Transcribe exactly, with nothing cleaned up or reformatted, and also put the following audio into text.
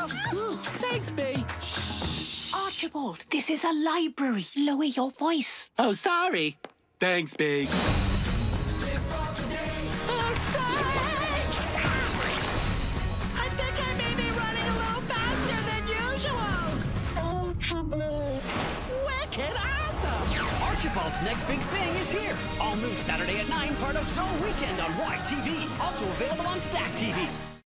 Thanks, B. Archibald, this is a library. Lower your voice. Oh, sorry. Thanks, B. Archibald's next big thing is here. All new Saturday at nine, part of Zone Weekend on Y T V. Also available on Stack T V.